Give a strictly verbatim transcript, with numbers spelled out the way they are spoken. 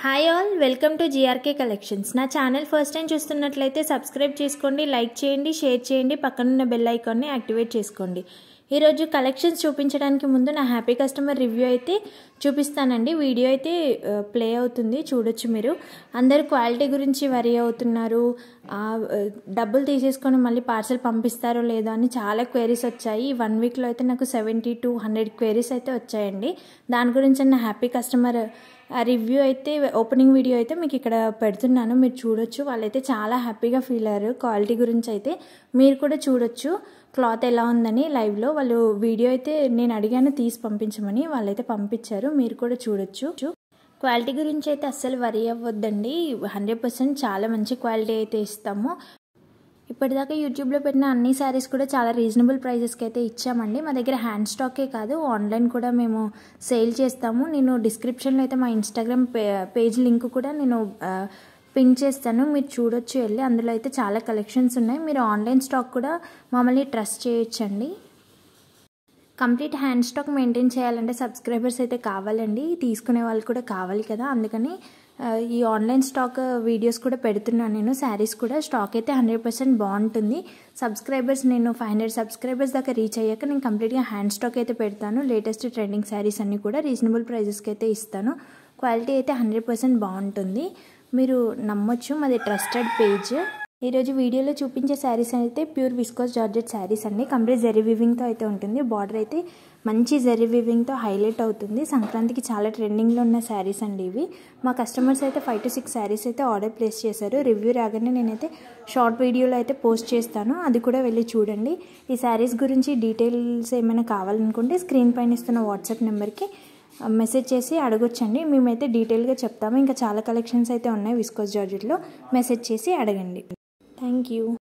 Hi all, welcome to GRK collections. నా channel first time చూస్తున్నట్లయితే subscribe చేసుకోండి, like చేయండి, షేర్ చేయండి, పక్కనున్న బెల్ ఐకాన్ని యాక్టివేట్ చేసుకోండి. ఈరోజు కలెక్షన్స్ చూపించడానికి ముందు నా హ్యాపీ కస్టమర్ రివ్యూ అయితే చూపిస్తానండి. వీడియో అయితే ప్లే అవుతుంది, చూడొచ్చు మీరు. అందరూ క్వాలిటీ గురించి వరీ అవుతున్నారు, డబ్బులు తీసేసుకొని మళ్ళీ పార్సల్ పంపిస్తారో లేదో అని చాలా క్వైరీస్ వచ్చాయి. ఈ వన్ వీక్లో అయితే నాకు సెవెంటీ టు హండ్రెడ్ క్వైరీస్ అయితే వచ్చాయండి. దాని గురించి నా హ్యాపీ కస్టమర్ ఆ రివ్యూ అయితే ఓపెనింగ్ వీడియో అయితే మీకు ఇక్కడ పెడుతున్నాను, మీరు చూడొచ్చు. వాళ్ళైతే చాలా హ్యాపీగా ఫీల్ అయ్యారు. క్వాలిటీ గురించి అయితే మీరు కూడా చూడొచ్చు, క్లాత్ ఎలా ఉందని లైవ్లో. వాళ్ళు వీడియో అయితే నేను అడిగాను తీసి పంపించమని, వాళ్ళైతే పంపించారు, మీరు కూడా చూడొచ్చు. క్వాలిటీ గురించి అయితే అస్సలు వరీ అవ్వద్దండి, హండ్రెడ్ పర్సెంట్ చాలా మంచి క్వాలిటీ అయితే ఇస్తాము. ఇప్పటిదాకా యూట్యూబ్లో పెట్టిన అన్ని శారీస్ కూడా చాలా రీజనబుల్ ప్రైజెస్కి అయితే ఇచ్చామండి. మా దగ్గర హ్యాండ్ స్టాకే కాదు, ఆన్లైన్ కూడా మేము సేల్ చేస్తాము. నేను డిస్క్రిప్షన్లో అయితే మా ఇన్స్టాగ్రామ్ పేజ్ లింక్ కూడా నేను పిన్ చేస్తాను, మీరు చూడొచ్చు వెళ్ళి. అందులో అయితే చాలా కలెక్షన్స్ ఉన్నాయి. మీరు ఆన్లైన్ స్టాక్ కూడా మమ్మల్ని ట్రస్ట్ చేయొచ్చండి. కంప్లీట్ హ్యాండ్ స్టాక్ మెయింటైన్ చేయాలంటే సబ్స్క్రైబర్స్ అయితే కావాలండి, తీసుకునే వాళ్ళు కూడా కావాలి కదా. అందుకని ఈ ఆన్లైన్ స్టాక్ వీడియోస్ కూడా పెడుతున్నాను నేను. శారీస్ కూడా స్టాక్ అయితే హండ్రెడ్ పర్సెంట్ బాగుంటుంది. సబ్స్క్రైబర్స్ నేను ఫైవ్ హండ్రెడ్ సబ్స్క్రైబర్స్ దాకా రీచ్ అయ్యాక నేను కంప్లీట్గా హ్యాండ్ స్టాక్ అయితే పెడతాను. లేటెస్ట్ ట్రెండింగ్ శారీస్ అన్నీ కూడా రీజనబుల్ ప్రైజెస్కి అయితే ఇస్తాను. క్వాలిటీ అయితే హండ్రెడ్ పర్సెంట్ బాగుంటుంది, మీరు నమ్మొచ్చు. మాది ట్రస్టెడ్ పేజ్. ఈరోజు వీడియోలో చూపించే శారీస్ అయితే ప్యూర్ విస్కోస్ జార్జెట్ శారీస్ అండి. కంప్లీట్ జరీ వీవింగ్తో అయితే ఉంటుంది. బార్డర్ అయితే మంచి జరీ వీవింగ్తో హైలైట్ అవుతుంది. సంక్రాంతికి చాలా ట్రెండింగ్లో ఉన్న శారీస్ అండి ఇవి. మా కస్టమర్స్ అయితే ఫైవ్ టు సిక్స్ శారీస్ అయితే ఆర్డర్ ప్లేస్ చేశారు. రివ్యూ రాగానే నేనైతే షార్ట్ వీడియోలో అయితే పోస్ట్ చేస్తాను, అది కూడా వెళ్ళి చూడండి. ఈ శారీస్ గురించి డీటెయిల్స్ ఏమైనా కావాలనుకుంటే స్క్రీన్ పైన ఇస్తున్న వాట్సాప్ నెంబర్కి మెసేజ్ చేసి అడగొచ్చండి, మేమైతే డీటెయిల్గా చెప్తాము. ఇంకా చాలా కలెక్షన్స్ అయితే ఉన్నాయి విస్కోస్ జార్జెట్లో, మెసేజ్ చేసి అడగండి. Thank you.